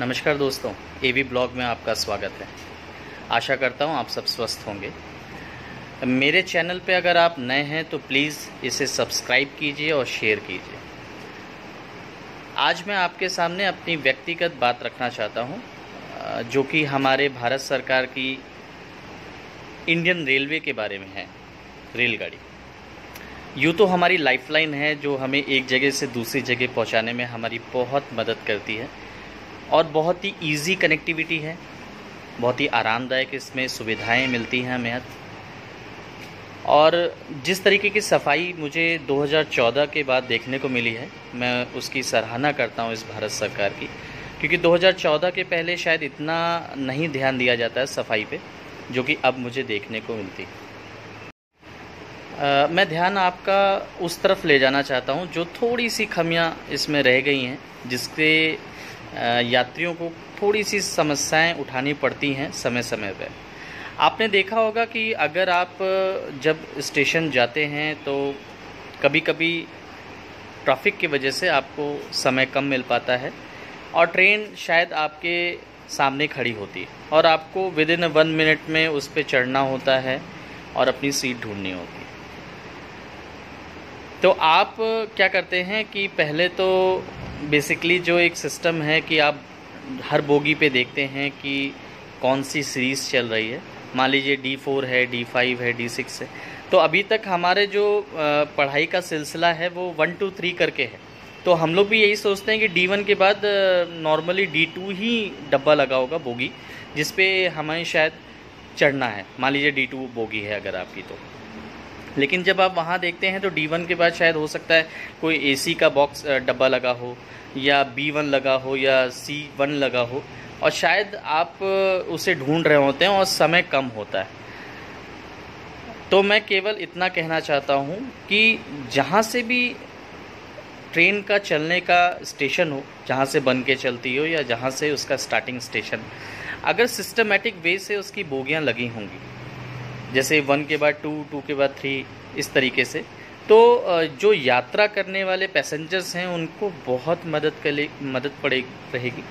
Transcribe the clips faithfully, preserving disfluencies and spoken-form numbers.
नमस्कार दोस्तों, एवी ब्लॉग में आपका स्वागत है। आशा करता हूँ आप सब स्वस्थ होंगे। मेरे चैनल पे अगर आप नए हैं तो प्लीज़ इसे सब्सक्राइब कीजिए और शेयर कीजिए। आज मैं आपके सामने अपनी व्यक्तिगत बात रखना चाहता हूँ, जो कि हमारे भारत सरकार की इंडियन रेलवे के बारे में है। रेलगाड़ी यूँ तो हमारी लाइफलाइन है, जो हमें एक जगह से दूसरी जगह पहुँचाने में हमारी बहुत मदद करती है और बहुत ही इजी कनेक्टिविटी है, बहुत ही आरामदायक इसमें सुविधाएं मिलती हैं हमें। और जिस तरीके की सफाई मुझे दो हज़ार चौदह के बाद देखने को मिली है, मैं उसकी सराहना करता हूं इस भारत सरकार की, क्योंकि दो हज़ार चौदह के पहले शायद इतना नहीं ध्यान दिया जाता है सफाई पे, जो कि अब मुझे देखने को मिलती है। मैं ध्यान आपका उस तरफ ले जाना चाहता हूं जो थोड़ी सी खामियां इसमें रह गई हैं, जिसके यात्रियों को थोड़ी सी समस्याएं उठानी पड़ती हैं समय समय पर। आपने देखा होगा कि अगर आप जब स्टेशन जाते हैं तो कभी कभी ट्रैफिक की वजह से आपको समय कम मिल पाता है और ट्रेन शायद आपके सामने खड़ी होती है और आपको विद इन वन मिनट में उस पर चढ़ना होता है और अपनी सीट ढूंढनी होती है। तो आप क्या करते हैं कि पहले तो बेसिकली जो एक सिस्टम है कि आप हर बोगी पे देखते हैं कि कौन सी सीरीज़ चल रही है। मान लीजिए डी फोर है, डी फाइव है, डी सिक्स है। तो अभी तक हमारे जो पढ़ाई का सिलसिला है वो वन टू थ्री करके है। तो हम लोग भी यही सोचते हैं कि डी वन के बाद नॉर्मली डी टू ही डब्बा लगा होगा, बोगी, जिस पे हमें शायद चढ़ना है। मान लीजिए डी टू बोगी है अगर आपकी, तो लेकिन जब आप वहाँ देखते हैं तो डी वन के बाद शायद हो सकता है कोई एसी का बॉक्स डब्बा लगा हो, या बी वन लगा हो, या सी वन लगा हो, और शायद आप उसे ढूंढ रहे होते हैं और समय कम होता है। तो मैं केवल इतना कहना चाहता हूँ कि जहाँ से भी ट्रेन का चलने का स्टेशन हो, जहाँ से बन के चलती हो या जहाँ से उसका स्टार्टिंग स्टेशन, अगर सिस्टमेटिक वे से उसकी बोगियाँ लगी होंगी, जैसे वन के बाद टू, टू के बाद थ्री, इस तरीके से, तो जो यात्रा करने वाले पैसेंजर्स हैं उनको बहुत मदद करे मदद पड़े रहेगी।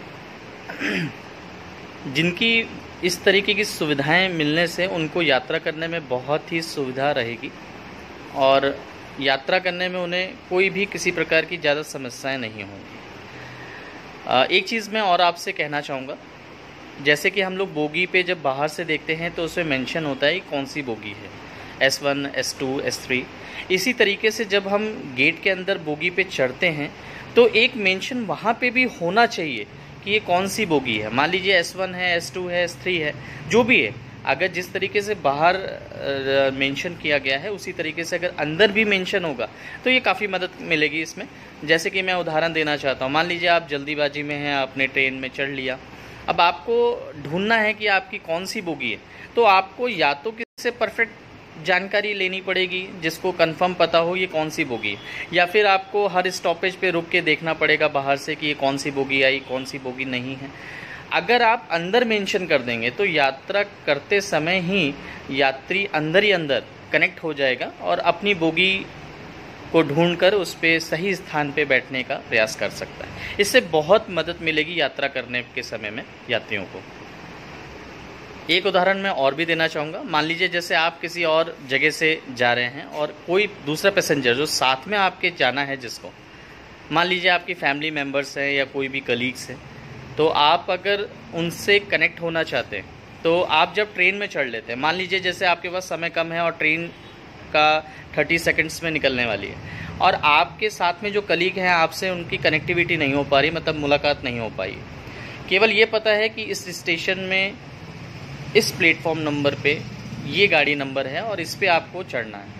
जिनकी इस तरीके की सुविधाएं मिलने से उनको यात्रा करने में बहुत ही सुविधा रहेगी और यात्रा करने में उन्हें कोई भी किसी प्रकार की ज़्यादा समस्याएं नहीं होंगी। एक चीज़ मैं और आपसे कहना चाहूँगा, जैसे कि हम लोग बोगी पे जब बाहर से देखते हैं तो उसमें मेंशन होता है कौन सी बोगी है, S one, S two, S three. इसी तरीके से जब हम गेट के अंदर बोगी पे चढ़ते हैं तो एक मेंशन वहाँ पे भी होना चाहिए कि ये कौन सी बोगी है। मान लीजिए एस वन है, एस टू है, एस थ्री है, जो भी है, अगर जिस तरीके से बाहर मेंशन किया गया है उसी तरीके से अगर अंदर भी मेंशन होगा तो ये काफ़ी मदद मिलेगी इसमें। जैसे कि मैं उदाहरण देना चाहता हूँ, मान लीजिए आप जल्दीबाजी में हैं, आपने ट्रेन में चढ़ लिया, अब आपको ढूंढना है कि आपकी कौन सी बोगी है, तो आपको या तो किसी परफेक्ट जानकारी लेनी पड़ेगी जिसको कंफर्म पता हो ये कौन सी बोगी है, या फिर आपको हर स्टॉपेज पे रुक के देखना पड़ेगा बाहर से कि ये कौन सी बोगी आई, कौन सी बोगी नहीं है। अगर आप अंदर मेंशन कर देंगे तो यात्रा करते समय ही यात्री अंदर ही अंदर कनेक्ट हो जाएगा और अपनी बोगी को ढूंढकर उस पर सही स्थान पे बैठने का प्रयास कर सकता है। इससे बहुत मदद मिलेगी यात्रा करने के समय में यात्रियों को। एक उदाहरण मैं और भी देना चाहूँगा। मान लीजिए जैसे आप किसी और जगह से जा रहे हैं और कोई दूसरा पैसेंजर जो साथ में आपके जाना है, जिसको मान लीजिए आपकी फैमिली मेम्बर्स हैं या कोई भी कलीग्स हैं, तो आप अगर उनसे कनेक्ट होना चाहते हैं तो आप जब ट्रेन में चढ़ लेते हैं, मान लीजिए जैसे आपके पास समय कम है और ट्रेन का तीस सेकंड्स में निकलने वाली है और आपके साथ में जो कलीग हैं आपसे उनकी कनेक्टिविटी नहीं हो पा रही, मतलब मुलाकात नहीं हो पाई, केवल ये पता है कि इस स्टेशन में इस प्लेटफॉर्म नंबर पे ये गाड़ी नंबर है और इस पे आपको चढ़ना है।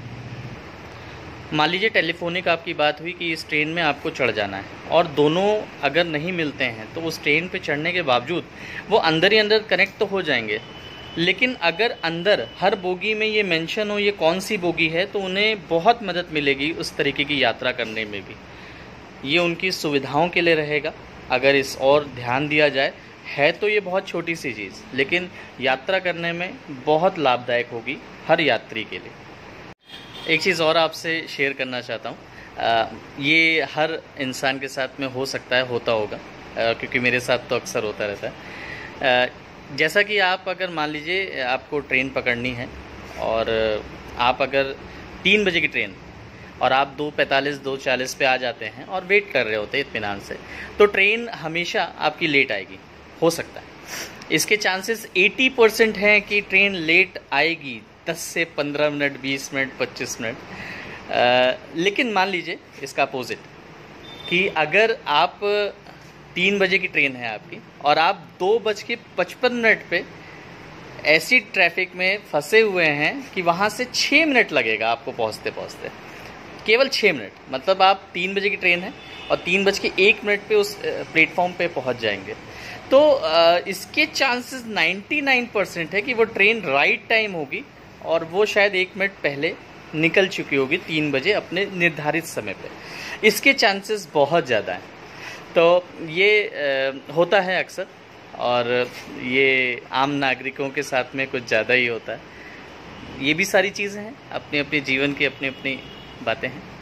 मान लीजिए टेलीफोनिक आपकी बात हुई कि इस ट्रेन में आपको चढ़ जाना है और दोनों अगर नहीं मिलते हैं तो उस ट्रेन पे चढ़ने के बावजूद वो अंदर ही अंदर कनेक्ट तो हो जाएंगे, लेकिन अगर अंदर हर बोगी में ये मेंशन हो ये कौन सी बोगी है तो उन्हें बहुत मदद मिलेगी उस तरीके की यात्रा करने में भी। ये उनकी सुविधाओं के लिए रहेगा। अगर इस और ध्यान दिया जाए, है तो ये बहुत छोटी सी चीज़, लेकिन यात्रा करने में बहुत लाभदायक होगी हर यात्री के लिए। एक चीज़ और आपसे शेयर करना चाहता हूँ, ये हर इंसान के साथ में हो सकता है, होता होगा, क्योंकि मेरे साथ तो अक्सर होता रहता है। जैसा कि आप अगर मान लीजिए आपको ट्रेन पकड़नी है और आप अगर तीन बजे की ट्रेन और आप दो पैंतालीस दो चालीस पे आ जाते हैं और वेट कर रहे होते हैं इत्मीनान से, तो ट्रेन हमेशा आपकी लेट आएगी। हो सकता है इसके चांसेस अस्सी परसेंट हैं कि ट्रेन लेट आएगी, दस से पंद्रह मिनट, बीस मिनट, पच्चीस मिनट। लेकिन मान लीजिए इसका अपोजिट, कि अगर आप तीन बजे की ट्रेन है आपकी और आप दो बज के पचपन मिनट पे ऐसी ट्रैफिक में फंसे हुए हैं कि वहाँ से छः मिनट लगेगा आपको पहुँचते पहुँचते, केवल छः मिनट। मतलब आप तीन बजे की ट्रेन है और तीन बज के एक मिनट पे उस प्लेटफॉर्म पे पहुँच जाएंगे, तो इसके चांसेस निन्यानवे परसेंट है कि वो ट्रेन राइट टाइम होगी और वो शायद एक मिनट पहले निकल चुकी होगी तीन बजे अपने निर्धारित समय पे। इसके चांसेस बहुत ज़्यादा हैं। तो ये होता है अक्सर, और ये आम नागरिकों के साथ में कुछ ज़्यादा ही होता है। ये भी सारी चीज़ें हैं, अपनी अपनी जीवन की अपनी अपनी बातें हैं।